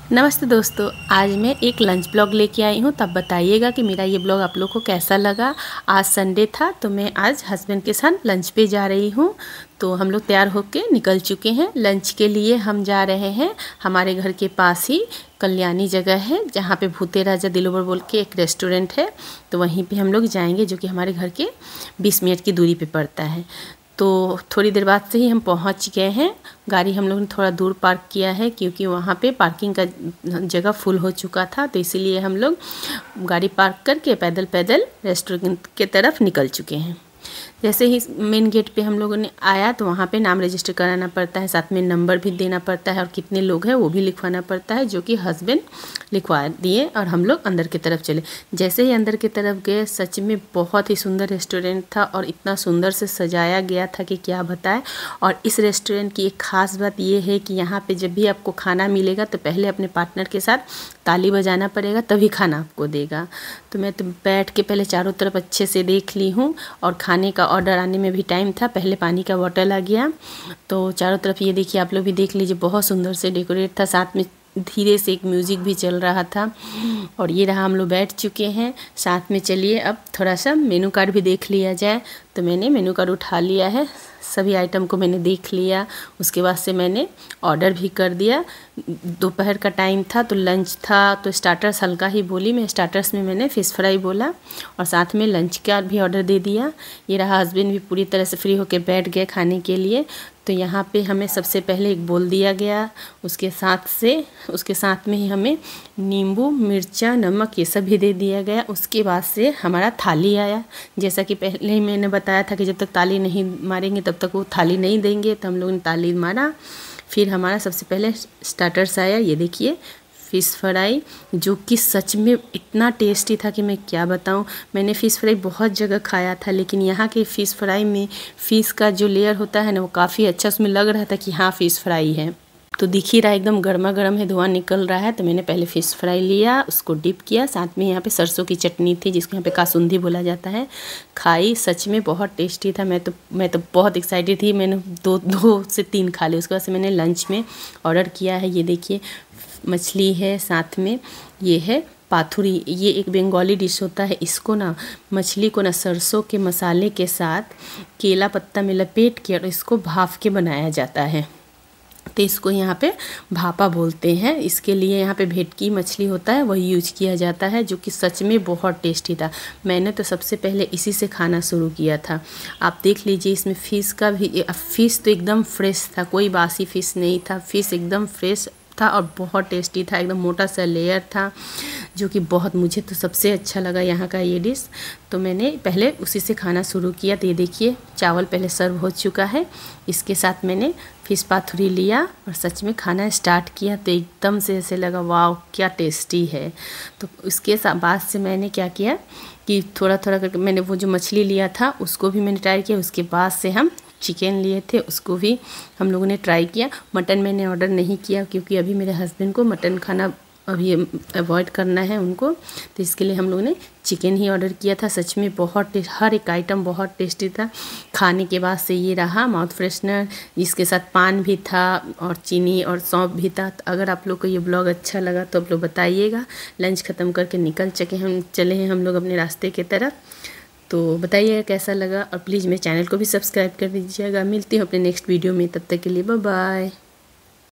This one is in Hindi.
नमस्ते दोस्तों, आज मैं एक लंच ब्लॉग लेके आई हूँ। तब बताइएगा कि मेरा ये ब्लॉग आप लोग को कैसा लगा। आज संडे था तो मैं आज हस्बैंड के साथ लंच पे जा रही हूँ। तो हम लोग तैयार होके निकल चुके हैं लंच के लिए। हम जा रहे हैं हमारे घर के पास ही कल्याणी जगह है जहाँ पे भूते राजा दिलोवर बोल के एक रेस्टोरेंट है। तो वहीं पे हम लोग जाएंगे जो कि हमारे घर के 20 मिनट की दूरी पे पड़ता है। तो थोड़ी देर बाद से ही हम पहुंच गए हैं। गाड़ी हम लोग ने थोड़ा दूर पार्क किया है क्योंकि वहाँ पे पार्किंग का जगह फुल हो चुका था, तो इसीलिए हम लोग गाड़ी पार्क करके पैदल पैदल रेस्टोरेंट के तरफ निकल चुके हैं। जैसे ही मेन गेट पे हम लोगों ने आया तो वहाँ पे नाम रजिस्टर कराना पड़ता है, साथ में नंबर भी देना पड़ता है और कितने लोग हैं वो भी लिखवाना पड़ता है, जो कि हस्बैंड लिखवा दिए और हम लोग अंदर की तरफ चले। जैसे ही अंदर की तरफ गए, सच में बहुत ही सुंदर रेस्टोरेंट था और इतना सुंदर से सजाया गया था कि क्या बताएं। और इस रेस्टोरेंट की एक ख़ास बात ये है कि यहाँ पे जब भी आपको खाना मिलेगा तो पहले अपने पार्टनर के साथ ताली बजाना पड़ेगा, तभी खाना आपको देगा। तो मैं तो बैठ के पहले चारों तरफ अच्छे से देख ली हूँ और खाने का ऑर्डर आने में भी टाइम था। पहले पानी का बॉटल आ गया। तो चारों तरफ ये देखिए, आप लोग भी देख लीजिए, बहुत सुंदर से डेकोरेट था, साथ में धीरे से एक म्यूज़िक भी चल रहा था। और ये रहा, हम लोग बैठ चुके हैं साथ में। चलिए अब थोड़ा सा मेनू कार्ड भी देख लिया जाए। तो मैंने मेनू कार्ड उठा लिया है, सभी आइटम को मैंने देख लिया। उसके बाद से मैंने ऑर्डर भी कर दिया। दोपहर का टाइम था तो लंच था, तो स्टार्टर्स हल्का ही बोली मैं। स्टार्टर्स में मैंने फ़िश फ्राई बोला और साथ में लंच का भी ऑर्डर दे दिया। ये रहा, हस्बैंड भी पूरी तरह से फ्री होकर बैठ गए खाने के लिए। तो यहाँ पे हमें सबसे पहले एक बोल दिया गया, उसके साथ में ही हमें नींबू, मिर्चा, नमक ये सब भी दे दिया गया। उसके बाद से हमारा थाली आया। जैसा कि पहले ही मैंने बताया था कि जब तक ताली नहीं मारेंगे तब तक वो थाली नहीं देंगे, तो हम लोगों ने ताली मारा। फिर हमारा सबसे पहले स्टार्टर्स आया, ये देखिए फ़िश फ्राई, जो कि सच में इतना टेस्टी था कि मैं क्या बताऊं। मैंने फ़िश फ्राई बहुत जगह खाया था, लेकिन यहाँ के फ़िश फ्राई में फ़िश का जो लेयर होता है ना, वो काफ़ी अच्छा, उसमें लग रहा था कि हाँ फ़िश फ्राई है। तो दिख ही रहा एकदम गर्मा गर्म है, धुआं निकल रहा है। तो मैंने पहले फ़िश फ्राई लिया, उसको डिप किया, साथ में यहाँ पे सरसों की चटनी थी जिसको यहाँ पे कासुंदी बोला जाता है, खाई। सच में बहुत टेस्टी था। मैं तो बहुत एक्साइटेड थी। मैंने दो से तीन खा ली। उसके बाद से मैंने लंच में ऑर्डर किया है, ये देखिए मछली है, साथ में ये है पाथुरी। ये एक बंगाली डिश होता है। इसको ना, मछली को ना सरसों के मसाले के साथ केला पत्ता में लपेट के और इसको भाप के बनाया जाता है। तो इसको यहाँ पे भापा बोलते हैं। इसके लिए यहाँ पे भेटकी मछली होता है, वही यूज किया जाता है, जो कि सच में बहुत टेस्टी था। मैंने तो सबसे पहले इसी से खाना शुरू किया था। आप देख लीजिए, इसमें फ़िश का भी, फ़िश तो एकदम फ्रेश था, कोई बासी फ़िश नहीं था। फ़िश एकदम फ्रेश था और बहुत टेस्टी था। एकदम मोटा सा लेयर था, जो कि बहुत, मुझे तो सबसे अच्छा लगा यहाँ का ये डिश। तो मैंने पहले उसी से खाना शुरू किया। तो ये देखिए, चावल पहले सर्व हो चुका है, इसके साथ मैंने फ़िश पाथुरी लिया और सच में खाना स्टार्ट किया। तो एकदम से ऐसे लगा वाह क्या टेस्टी है। तो उसके बाद से मैंने क्या किया कि थोड़ा थोड़ा करके मैंने वो जो मछली लिया था उसको भी मैंने ट्राई किया। उसके बाद से हम चिकन लिए थे, उसको भी हम लोगों ने ट्राई किया। मटन मैंने ऑर्डर नहीं किया क्योंकि अभी मेरे हस्बैंड को मटन खाना अभी अवॉइड करना है उनको, तो इसके लिए हम लोगों ने चिकन ही ऑर्डर किया था। सच में बहुत हर एक आइटम बहुत टेस्टी था। खाने के बाद से ये रहा माउथ फ्रेशनर, जिसके साथ पान भी था और चीनी और सौंफ भी था। तो अगर आप लोग को ये ब्लॉग अच्छा लगा तो आप लोग बताइएगा। लंच ख़त्म करके चले हैं हम लोग अपने रास्ते की तरफ। तो बताइएगा कैसा लगा और प्लीज़ मेरे चैनल को भी सब्सक्राइब कर दीजिएगा। मिलती हूँ अपने नेक्स्ट वीडियो में, तब तक के लिए बाय बाय।